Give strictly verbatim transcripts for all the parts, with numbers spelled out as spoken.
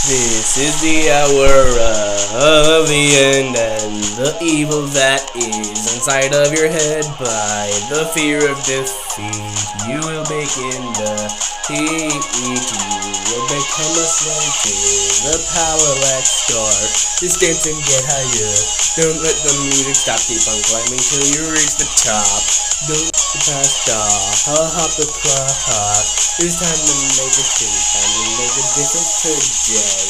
This is the hour of the end, and the evil that is inside of your head. By the fear of defeat, you will begin the heat. You will become a slave to the power. Let's start this dance and get higher. Don't let the music stop. Keep on climbing till you reach the top. Don't let the past stop. I'll hop across. It's time to make a change. Time to make a difference today.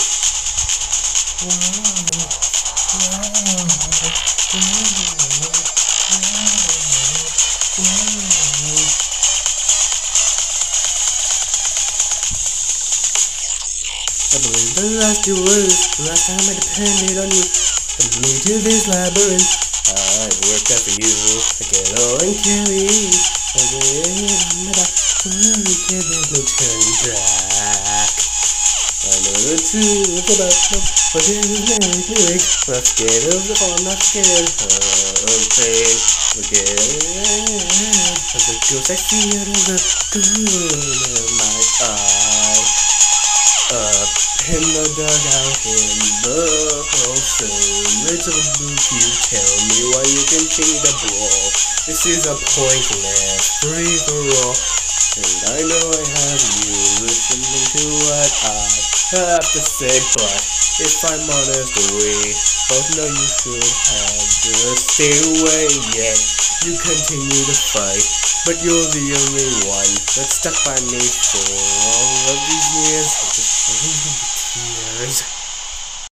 I believe the last two words, the last time I depended on you. Led me to this labyrinth. I've worked out for you. I get all and carry. I get there's no turning back. I know the truth about love, but it is make me wake. I'm not scared of the fall, I'm not scared of pain. Forget of the ghost I see out of the corner of my eye. Up in the dugout in the hole, so little book, you tell me why you continue to brawl. This is a pointless free for all, and I know I have you listening to what I have to say. But if I'm honest, we both know you should have just stayed away. Yet you continue to fight, but you're the only one that's stuck by me for all of these years. Just tears.